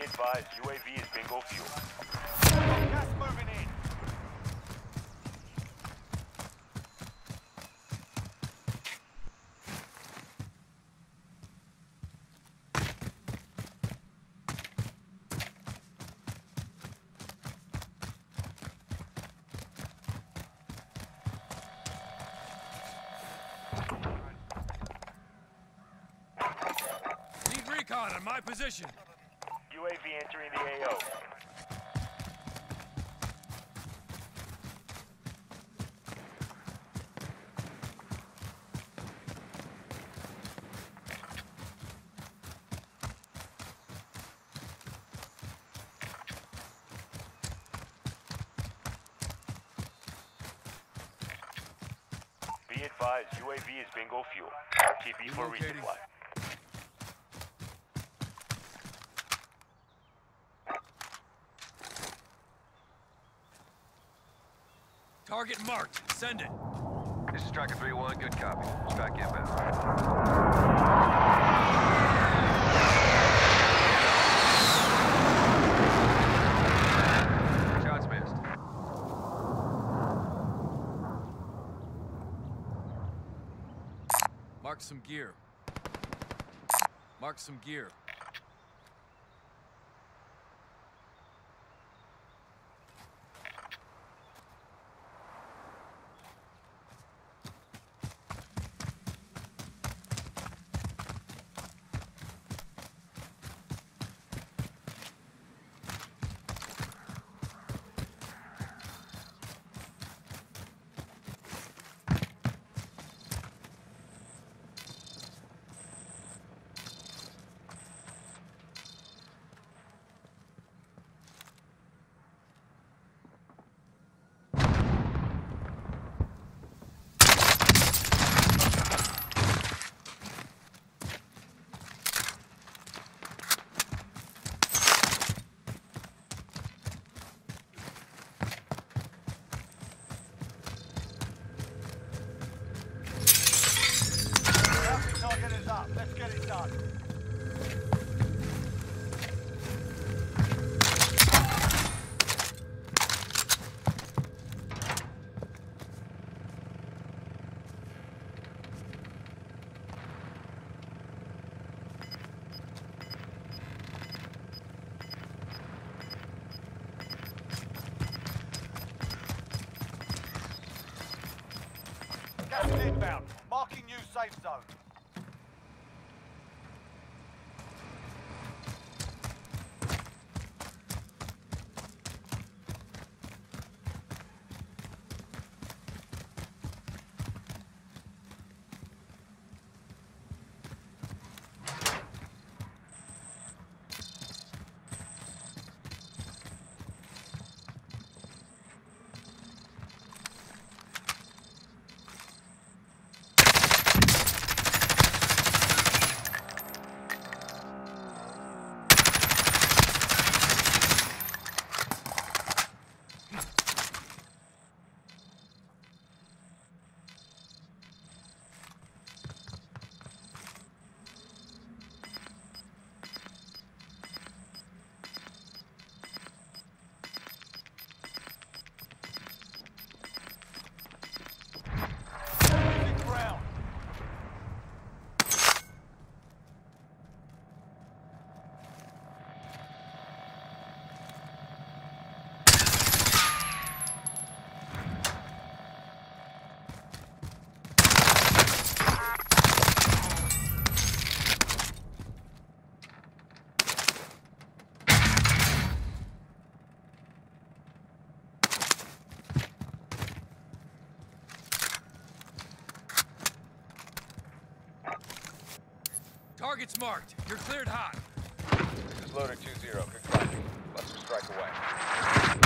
advised, UAV is bingo fuel. Gas moving in. Need recon on my position. UAV entering the AO. Be advised, UAV is bingo fuel. RTB for Relocating. resupply. Target marked. Send it. This is Striker 3-1, good copy. Strike inbound. Shots missed. Mark some gear. Mark some gear. Target is up. Let's get it done. Gas is inbound. Marking new safe zone. Ground. Target's marked. You're cleared hot. This is Loader 2-0, good copy. Let's strike away.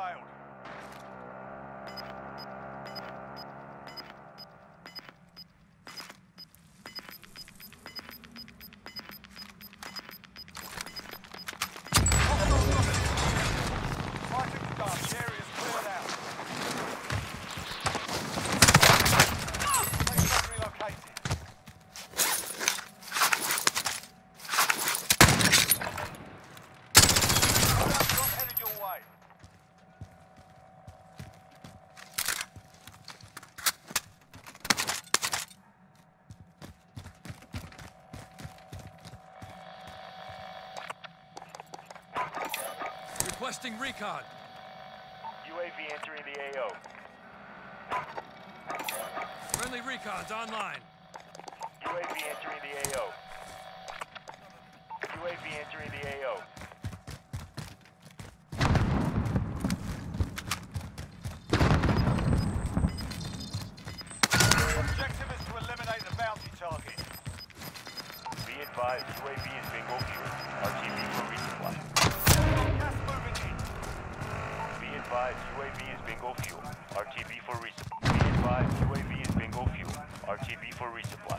failed. Fighting's done. The area's cleared out. Safe zone relocated. Drop headed your way. Requesting recon. UAV entering the AO. Friendly recon's online. UAV entering the AO. UAV entering the AO. Objective is to eliminate the bounty target. Be advised, UAV is bingo fuel. RTB for resupply. Gas moving in. Be advised, UAV is bingo fuel. RTB for resupply. Be advised, UAV is bingo fuel. RTB for resupply.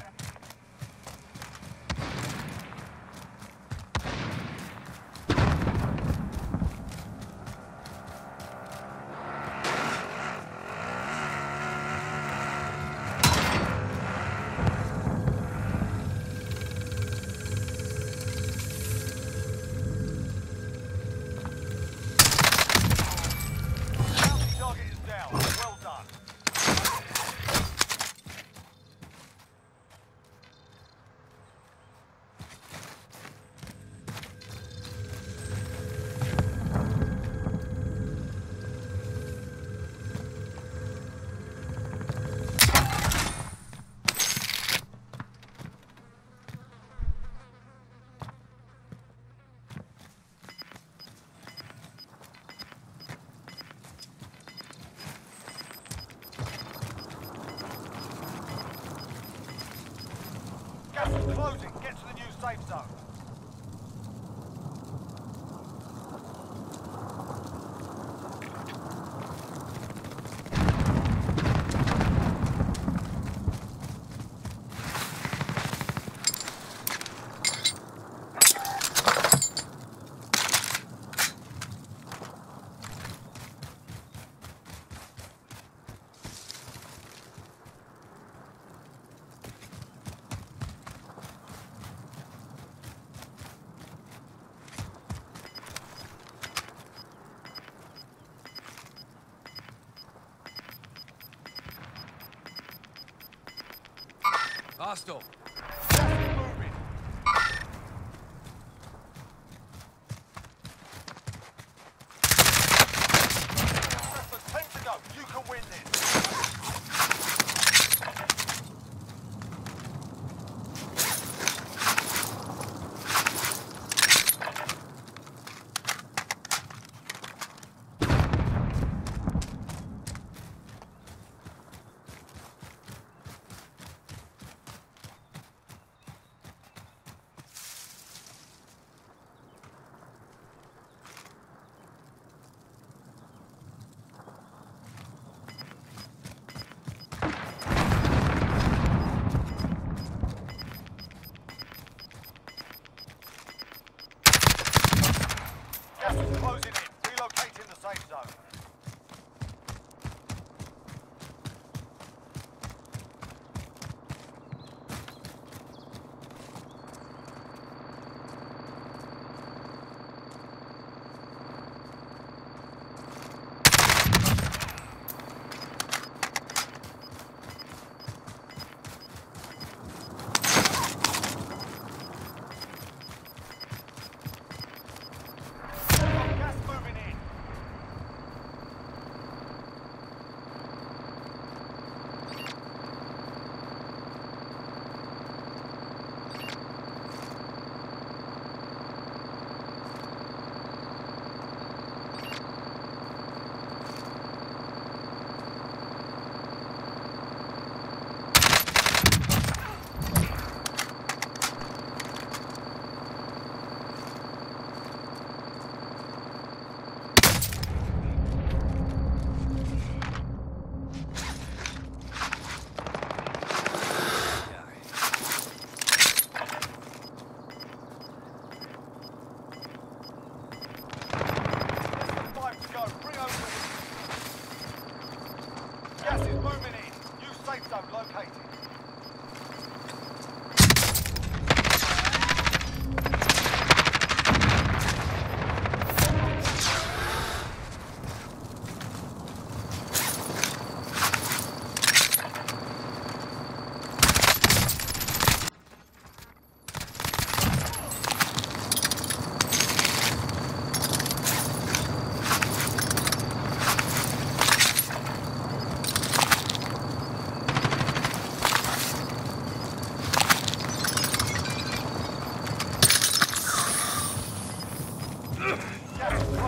Bounty target is down. Well done. Gas is closing. Get to the new safe zone. Hostile. Gas is moving. Less than 10 to go. You can win this. Gas is closing in. Relocating the safe zone. Gas moving in.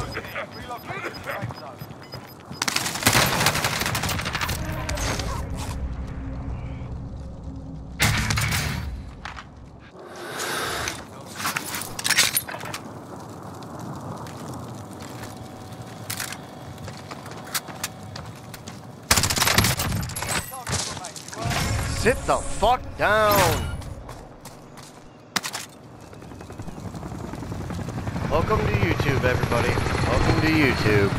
Relocating to safe zone. Sit the fuck down! Welcome to YouTube, everybody. Welcome to YouTube.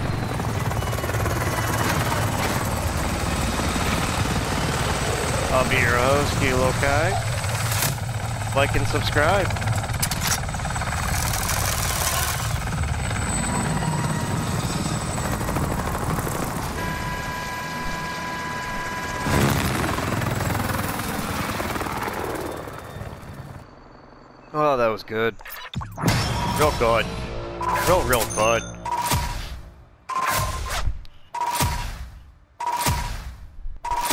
I'll be your host, Kilo Kai. Like and subscribe. Oh, that was good. Real good. Real good.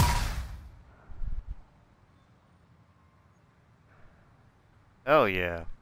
Oh yeah.